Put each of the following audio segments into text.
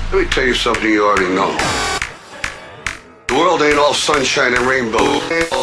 Let me tell you something you already know. The world ain't all sunshine and rainbows.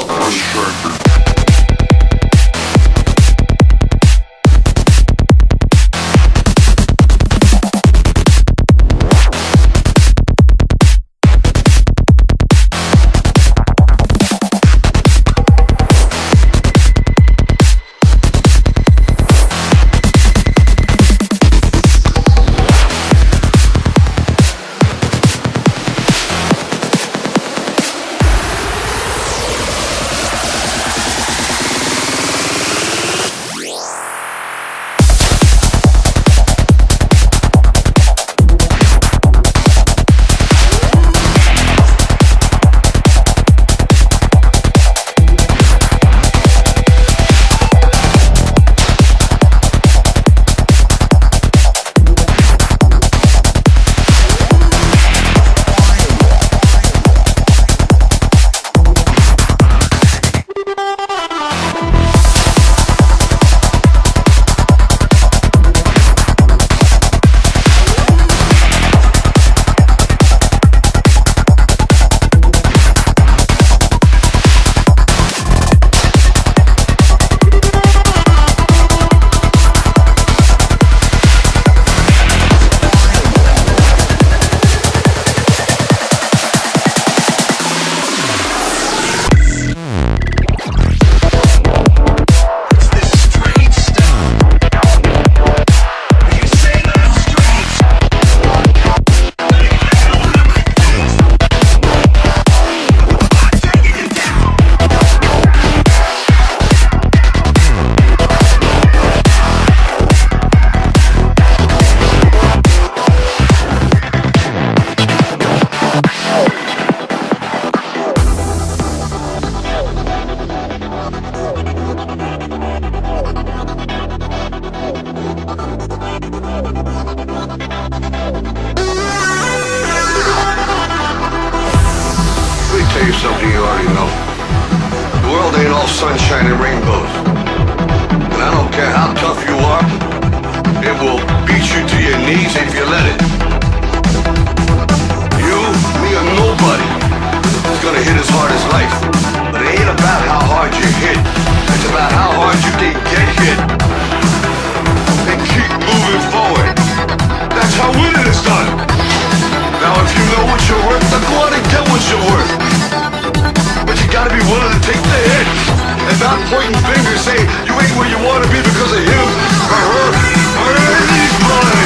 Tell you something you already know. The world ain't all sunshine and rainbows. And I don't care how tough you are, it will beat you to your knees if you let it. You, me, or nobody is gonna hit as hard as life. But it ain't about how hard you hit. It's about how hard you can get hit. And keep moving forward. That's how winning is done. Now if you know what you're worth, then go out and get what you're worth. But you gotta be willing to take the hit and not pointing fingers saying you ain't where you wanna be because of him or her or anybody.